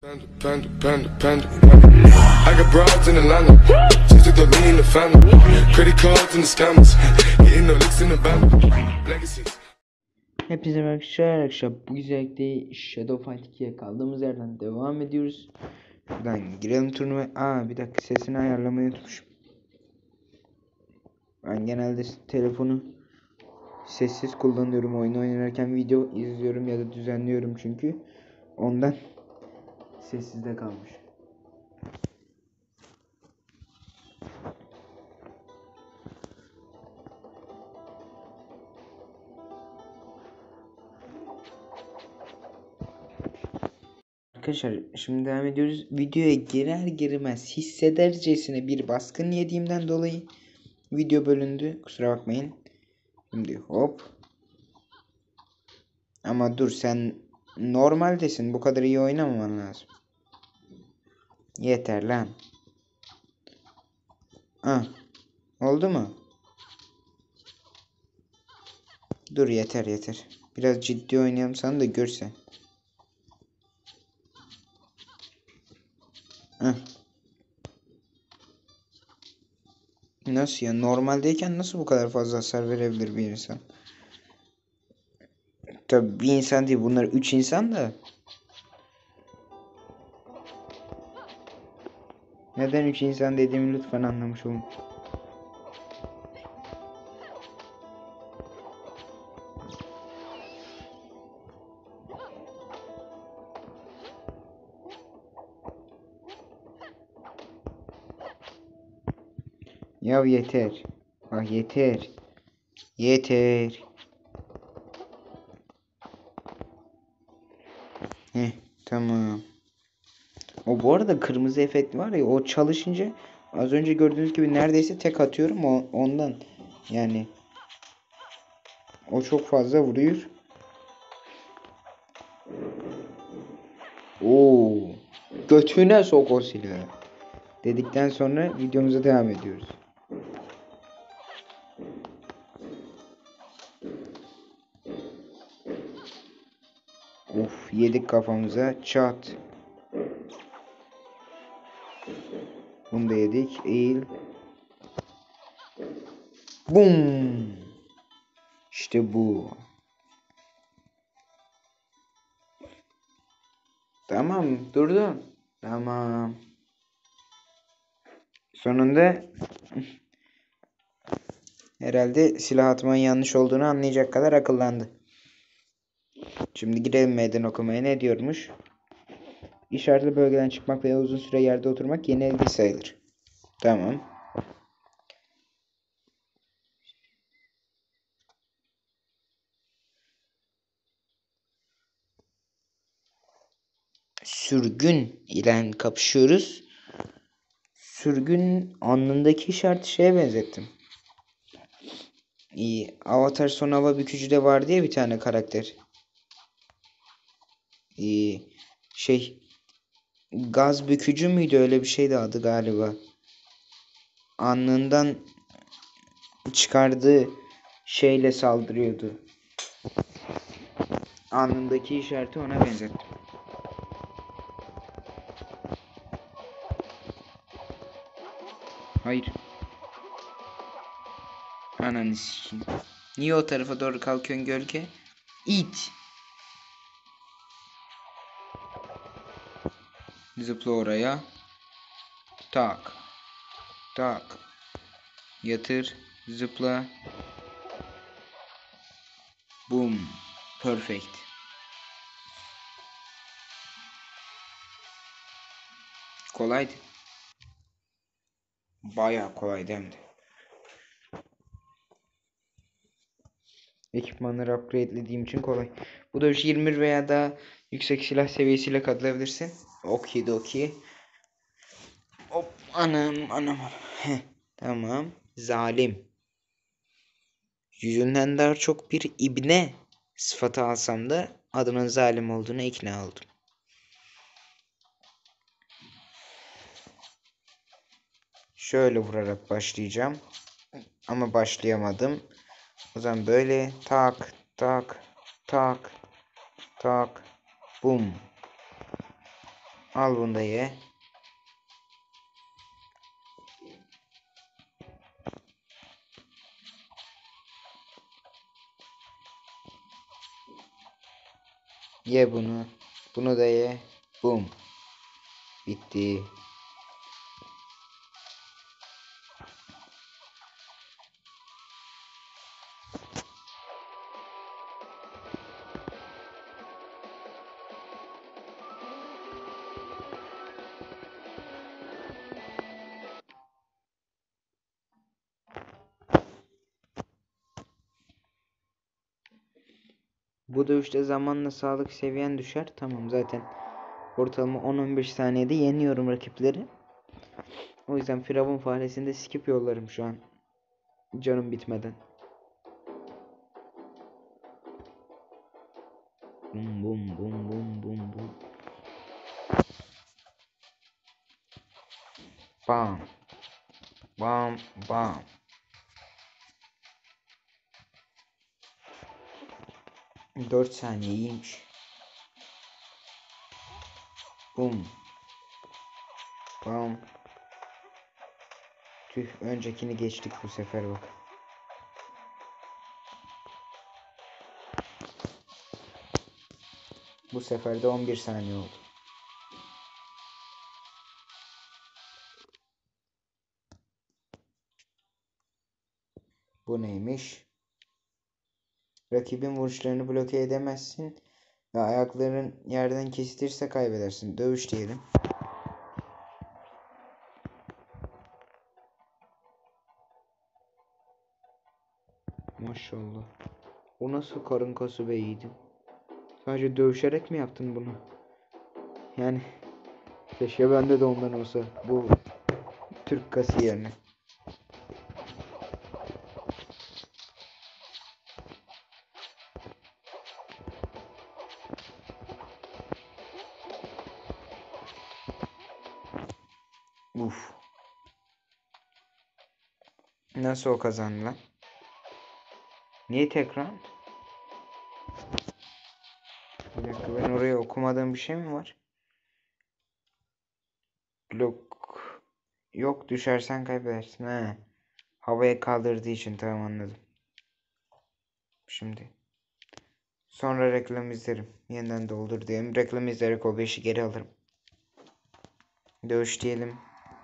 Panda. I got broads in Atlanta. Just took the lean in the family. Credit cards and the scammers. Hitting the licks in the band. Legacies. Hepinize merhaba arkadaşlar. Bu güzellikte Shadow Fight 2'ye kaldığımız yerden devam ediyoruz. Buradan girelim turnuva. Bir dakika, sesini ayarlamayı unutmuşum. Ben genelde telefonu sessiz kullanıyorum. Oyun oynarken video izliyorum ya da düzenliyorum çünkü. Ondan sessizde kalmış. Arkadaşlar şimdi devam ediyoruz. Videoya girer girmez hissedercesine bir baskın yediğimden dolayı video bölündü. Kusura bakmayın. Şimdi hop. Ama dur, sen normaldesin. Bu kadar iyi oynamaman lazım. Yeter lan. Oldu mu? Dur, yeter. Biraz ciddi oynayalım sana da görsen. Nasıl ya? Normaldeyken nasıl bu kadar fazla hasar verebilir bir insan? Tabii bir insan değil, bunlar 3 insan da. Neden 3 insan dediğimi lütfen anlamış olun. Ya yeter. Bak yeter. Tamam. Bu arada kırmızı efekt var ya, o çalışınca az önce gördüğünüz gibi neredeyse tek atıyorum ondan. Yani o çok fazla vuruyor. Götüne sok o silahı dedikten sonra videomuza devam ediyoruz. Yedik kafamıza çat. Bunu da yedik. Eğil. Bum. İşte bu. Tamam, durdum. Tamam. Sonunda herhalde silah atmanın yanlış olduğunu anlayacak kadar akıllandı. Şimdi girelim meydan okumaya. Ne diyormuş? İşaretli bölgeden çıkmak veya uzun süre yerde oturmak yenilgi sayılır. Tamam. Sürgün ile kapışıyoruz. Sürgün alnındaki işareti şeye benzettim. Avatar Son Hava Bükücü'de var diye bir tane karakter. Gaz bükücü müydü, öyle bir şeydi adı galiba. Alnından çıkardığı şeyle saldırıyordu. Alnındaki işareti ona benzettim. Hayır. Ananı sikeyim. Niye o tarafa doğru kalkıyorsun gölge? İt. Zıpla oraya. Tak. Yatır. Zıpla. Boom. Perfect. Kolaydı. Bayağı kolaydı hem de. Ekipmanları upgradelediğim için kolay. Bu dövüş 21 veya daha yüksek silah seviyesiyle katılabilirsin. Okidoki. Hop anam. Tamam. Zalim. Yüzünden daha çok bir ibne sıfatı alsam da adının zalim olduğuna ikna oldum. Şöyle vurarak başlayacağım. Ama başlayamadım. O zaman böyle tak. Bum. Al bunu da ye. Ye bunu. Bunu da ye. Bum. Bitti. Bu dövüşte zamanla sağlık seviyen düşer. Tamam, zaten ortalama 10-15 saniyede yeniyorum rakipleri. O yüzden Firavun faresinde skip yollarım şu an. Canım bitmeden. Bum bum bum bum bum bum. Bam. Bam bam. Dört saniye iyiymiş. Bum. Bam. Tüh, öncekini geçtik bu sefer bak. Bu sefer de 11 saniye oldu. Bu neymiş? Rakibin vuruşlarını bloke edemezsin ve ayakların yerden kesilirse kaybedersin. Dövüş diyelim. Maşallah. O nasıl karın kası be yiğidim? Sadece dövüşerek mi yaptın bunu? Yani keşke bende de ondan olsa. Bu Türk kası yerine. Uf. Nasıl o kazandı lan? Niye tekrar? Bir dakika, ben oraya okumadığım bir şey mi var? Blok. Yok, düşersen kaybedersin. He. Havaya kaldırdığı için, tamam, anladım. Şimdi. Sonra reklam izlerim. Yeniden doldur diyelim. Reklam izleyerek o 5'i geri alırım. Dövüş diyelim.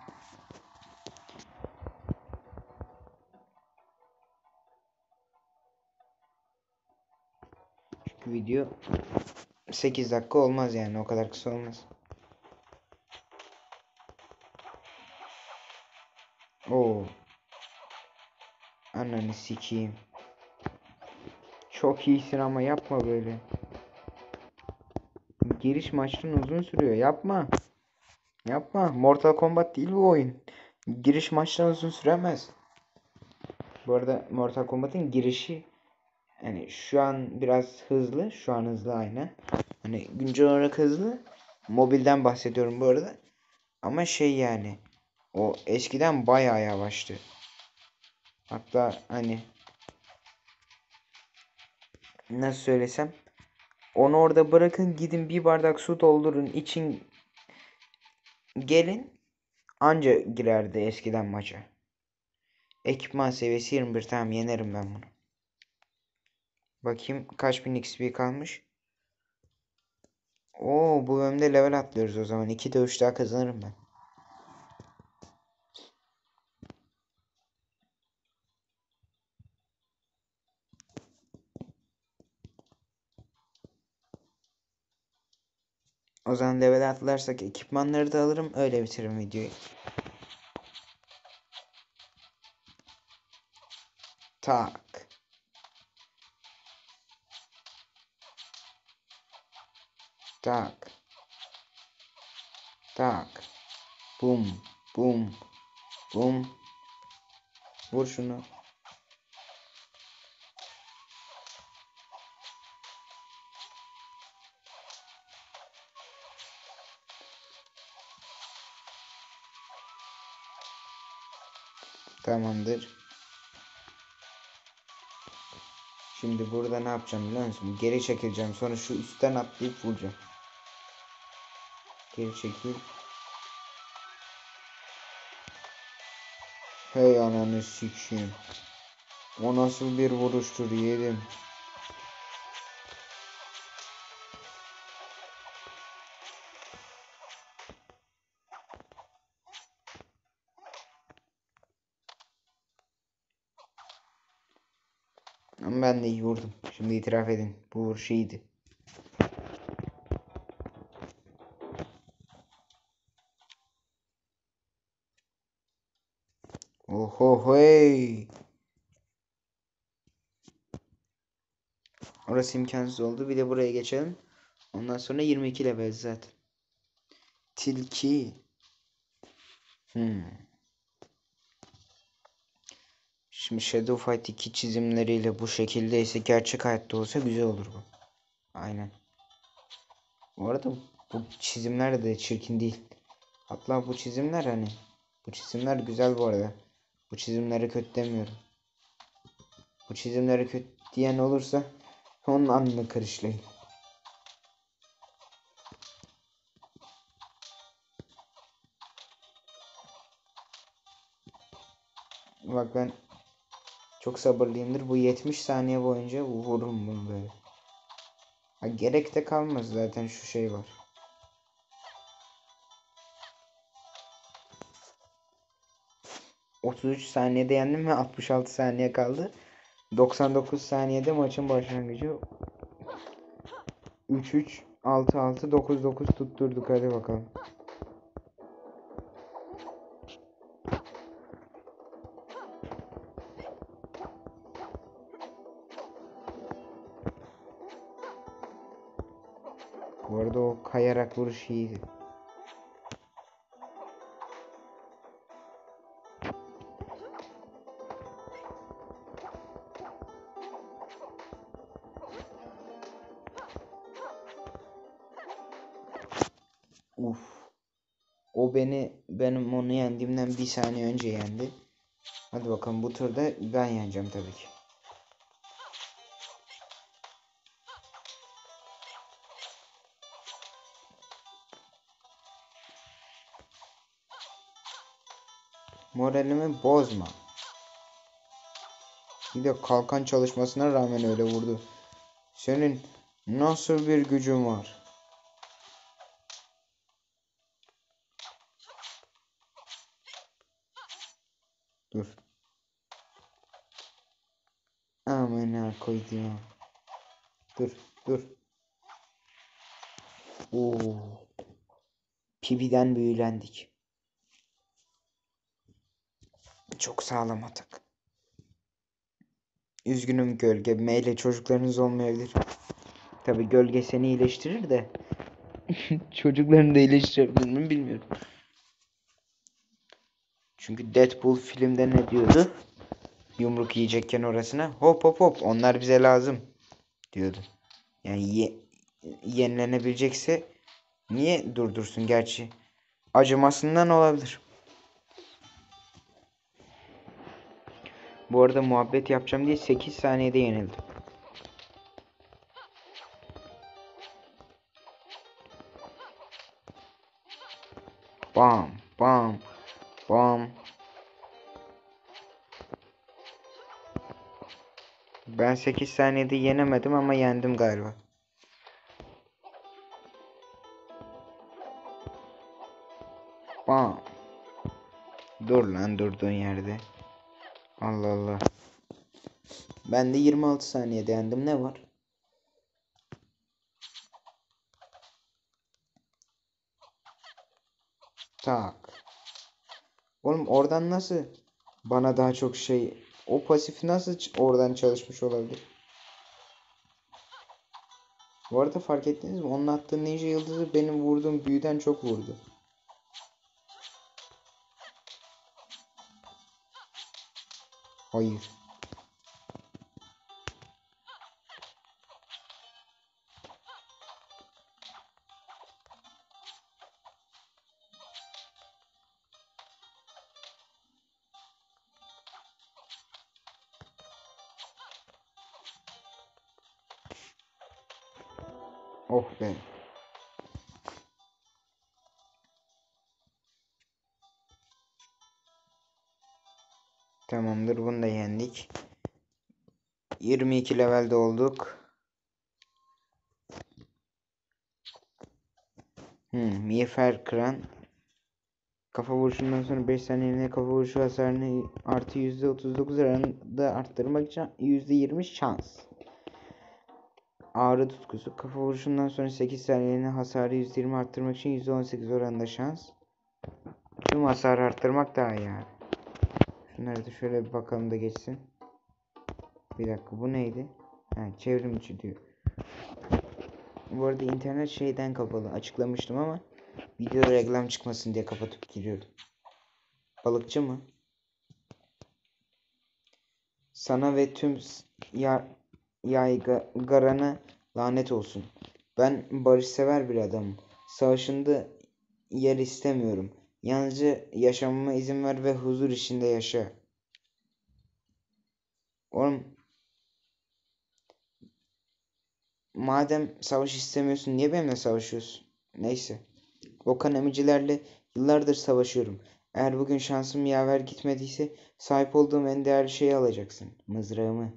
Çünkü video 8 dakika olmaz yani. O kadar kısa olmaz. Oo. Ananı sikeyim. Çok iyisin ama yapma böyle. Giriş maçtan uzun sürüyor. Yapma. Yapma. Mortal Kombat değil bu oyun. Giriş maçtan uzun süremez. Bu arada Mortal Kombat'ın girişi hani şu an biraz hızlı. Şu an hızlı aynı. Hani güncel olarak hızlı. Mobilden bahsediyorum bu arada. Ama şey yani. O eskiden bayağı yavaştı. Hatta hani nasıl söylesem, onu orada bırakın, gidin bir bardak su doldurun için gelin, anca girerdi eskiden maça. Ekipman seviyesi 21, tamam, yenerim ben bunu. Bakayım kaç bin XP kalmış. Oo, bu bölümde level atlıyoruz o zaman. 2 dövüş daha kazanırım ben. O zaman level atlarsak ekipmanları da alırım, öyle bitiririm videoyu. Tak. Tak. Tak. Bum. Bum. Bum. Vur şunu. Tamamdır. Şimdi burada ne yapacağım biliyor musun? Geri çekileceğim. Sonra şu üstten atlayıp vuracağım. Geri çekil. Hey ananı sikeyim. O nasıl bir vuruştur yedim. Ama ben de iyi vurdum. Şimdi itiraf edin. Bu vuruş iyiydi. Oho hey. Orası imkansız oldu. Bir de buraya geçelim. Ondan sonra 22 level zaten. Tilki. Şimdi Shadow Fight 2 çizimleriyle bu şekildeyse gerçek hayatta olsa güzel olur bu. Aynen. Bu arada bu çizimler de çirkin değil. Hatta bu çizimler bu çizimler güzel bu arada. Bu çizimleri kötü demiyorum. Bu çizimleri kötü diyen olursa onun alnını kırışlayın. Bak ben çok sabırlıyımdır. Bu 70 saniye boyunca vururum bunu böyle. Ha, gerek de kalmaz zaten şu şey var. ...33 saniyede yendim ve 66 saniye kaldı. 99 saniyede maçın başlangıcı. 3-3, 6-6, 9-9 tutturduk, hadi bakalım. Bu arada o kayarak vuruş iyiydi. Uf. O benim onu yendiğimden bir saniye önce yendi. Hadi bakalım bu turda ben yeneceğim tabii ki. Moralimi bozma. Bir de kalkan çalışmasına rağmen öyle vurdu. Senin nasıl bir gücün var? Dur. Amına koydum. Dur, dur. Oo. Pibiden büyülendik. Çok sağlam atak. Üzgünüm gölge. Meyle çocuklarınız olmayabilir. Tabi gölge seni iyileştirir de. Çocuklarını da iyileştirebilir mi bilmiyorum. Çünkü Deadpool filmde ne diyordu? Yumruk yiyecekken orasına. Hop hop hop, onlar bize lazım diyordu. Yani yenilenebilecekse niye durdursun, gerçi acımasından olabilir. Bu arada muhabbet yapacağım diye 8 saniyede yenildim. Bam bam bam. Ben 8 saniyede yenemedim ama yendim galiba. Bam. Dur lan durduğun yerde. Allah Allah. Ben de 26 saniyede yendim, ne var? Tak. Oğlum oradan nasıl bana daha çok şey, o pasifi nasıl oradan çalışmış olabilir? Bu arada fark ettiniz mi? Onun attığı ninja yıldızı benim vurduğum büyüden çok vurdu. Hayır. Oh be. Tamamdır, bunu da yendik. 22 levelde olduk. Miğfer kıran. Kafa vuruşundan sonra 5 saniyeliğine kafa vuruşu hasarını artı %39 oranında arttırmak için %20 şans. Ağrı tutkusu. Kafa vuruşundan sonra 8 saniyeliğine hasarı %20 arttırmak için %18 oranında şans. Tüm hasarı arttırmak daha iyi yani. Şunları da şöyle bir bakalım da geçsin. Bir dakika, bu neydi? Çevrim içi diyor. Bu arada internet şeyden kapalı. Açıklamıştım ama video reklam çıkmasın diye kapatıp giriyorum. Balıkçı mı? Sana ve tüm yaygarana lanet olsun. Ben barışsever bir adamım. Savaşında yer istemiyorum. Yalnızca yaşamama izin ver ve huzur içinde yaşa. Oğlum, madem savaş istemiyorsun niye benimle savaşıyorsun? Neyse. Okan emicilerle yıllardır savaşıyorum. Eğer bugün şansım yaver gitmediyse sahip olduğum en değerli şeyi alacaksın. Mızrağımı.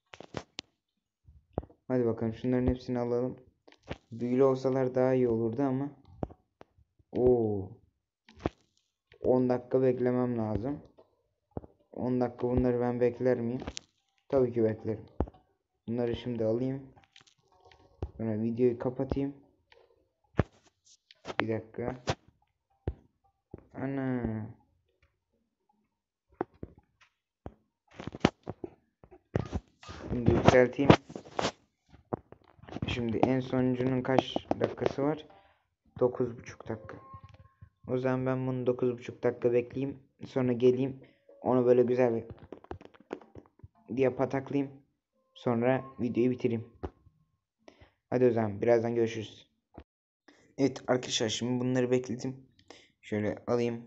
Hadi bakalım, şunların hepsini alalım. Büyülü olsalar daha iyi olurdu ama. Oo. 10 dakika beklemem lazım. 10 dakika bunları ben bekler miyim? Tabii ki beklerim. Bunları şimdi alayım. Sonra videoyu kapatayım. Bir dakika. Ana. Şimdi yükselteyim. Şimdi en sonuncunun kaç dakikası var? 9,5 dakika. O zaman ben bunu 9,5 dakika bekleyeyim. Sonra geleyim. Onu böyle güzel bir diye pataklayayım. Sonra videoyu bitireyim. Hadi o zaman birazdan görüşürüz. Evet arkadaşlar, şimdi bunları bekledim. Şöyle alayım.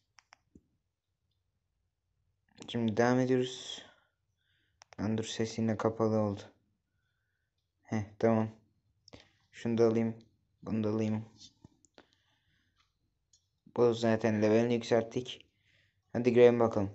Şimdi devam ediyoruz. Lan dur, ses yine kapalı oldu. Tamam. Şunu da alayım. Bunu da alayım. Bu zaten levelini yükselttik. Hadi girelim bakalım.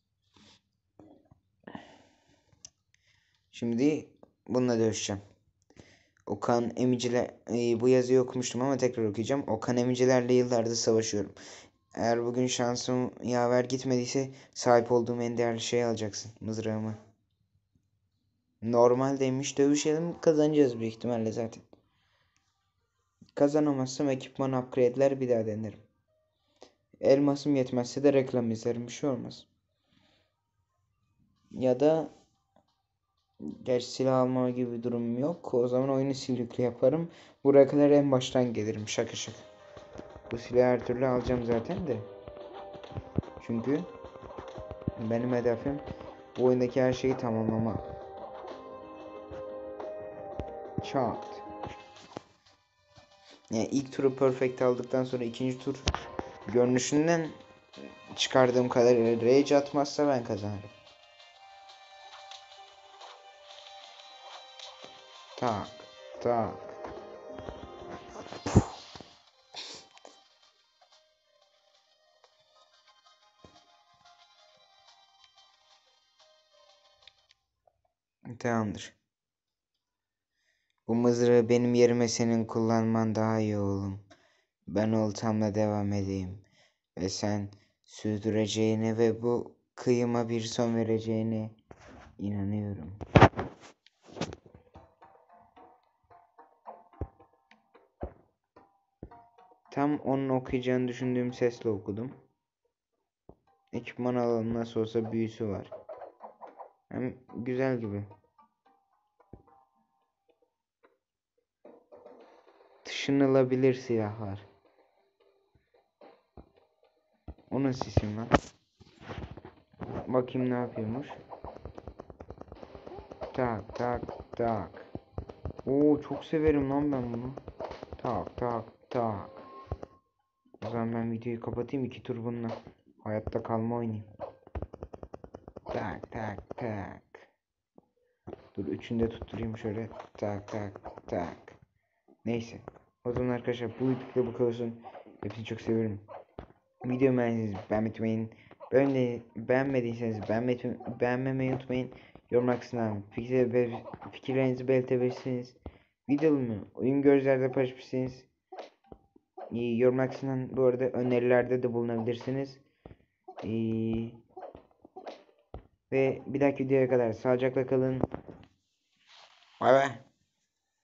Şimdi bununla dövüşeceğim. Okan emiciler, bu yazıyı okumuştum ama tekrar okuyacağım. Okan emicilerle yıllardır savaşıyorum. Eğer bugün şansım yaver gitmediyse sahip olduğum en değerli şeyi alacaksın. Mızrağımı. Normaldeymiş, dövüşelim, kazanacağız büyük ihtimalle zaten. Kazanamazsam ekipman upgrade'ler bir daha denerim. Elmasım yetmezse de reklam izlerim, bir şey olmaz. Ya da gerçi silah alma gibi bir durumum yok. O zaman oyunu silükle yaparım. Buraya kadar en baştan gelirim. Şaka şaka. Bu silahı her türlü alacağım zaten de. Çünkü benim hedefim bu oyundaki her şeyi tamamlama. Çat. Yani ilk turu perfect aldıktan sonra ikinci tur görünüşünden çıkardığım kadar rage atmazsa ben kazanırım. Tak tak. Tamamdır. Bu mızrağı benim yerime senin kullanman daha iyi oğlum. Ben oltamla devam edeyim. Ve sen sürdüreceğine ve bu kıyıma bir son vereceğine inanıyorum. Tam onun okuyacağını düşündüğüm sesle okudum. Ekipman alalım, nasıl olsa büyüsü var. Hem güzel gibi. Taşınılabilir silahlar. O nasıl isim lan? Bakayım ne yapıyormuş. Tak tak tak. Oo, çok severim lan ben bunu. Tak tak tak. O zaman ben videoyu kapatayım, 2 tur bununla hayatta kalma oynayayım. Tak tak tak. Dur, üçünü de tutturayım şöyle. Tak tak tak. Neyse. O zaman arkadaşlar bu videoda bu kadar olsun. Hepsini çok seviyorum. Videomu beğenmeyi unutmayın. Beğenmediyseniz beğenmemeyi unutmayın. Yorum kısmına fikirlerinizi belirtebilirsiniz. Videomu oyun gözlerde paylaşmışsınız. Yorum kısmından bu arada önerilerde de bulunabilirsiniz. Ve bir dahaki videoya kadar sağlıcakla kalın. Bay bay.